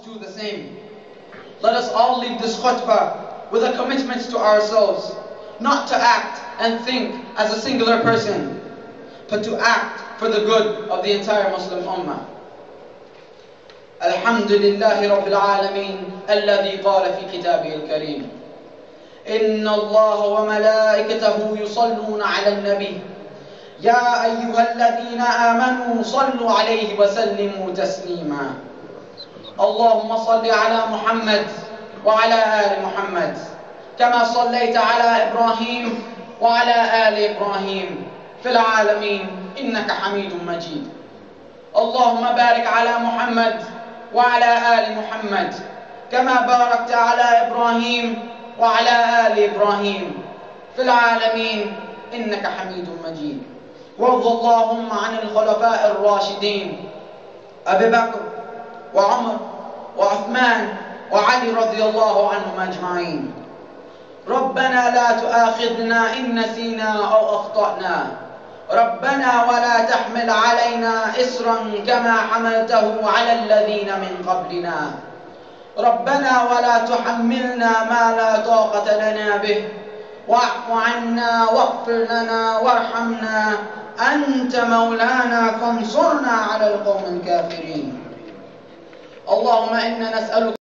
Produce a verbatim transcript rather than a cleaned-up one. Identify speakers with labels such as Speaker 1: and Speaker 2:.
Speaker 1: do the same. Let us all leave this khutbah with a commitment to ourselves, not to act and think as a singular person, but to act for the good of the entire Muslim Ummah. الحمد لله رب العالمين الذي قال في كتابه الكريم إن الله وملائكته يصلون على النبي يا أيها الذين آمنوا صلوا عليه وسلموا تسليما. اللهم صل على محمد وعلى آل محمد كما صليت على إبراهيم وعلى آل إبراهيم في العالمين إنك حميد مجيد. اللهم بارك على محمد وعلى آل محمد كما باركت على إبراهيم وعلى آل إبراهيم في العالمين إنك حميد مجيد. وارض اللهم عن الخلفاء الراشدين أبي بكر وعمر وعثمان وعلي رضي الله عنهم أجمعين. ربنا لا تؤاخذنا إن نسينا أو أخطأنا. ربنا ولا تحمل علينا إصرا كما حملته على الذين من قبلنا. ربنا ولا تحملنا ما لا طاقة لنا به واعف عنا واغفر لنا وارحمنا أنت مولانا فانصرنا على القوم الكافرين. اللهم إنا نسألك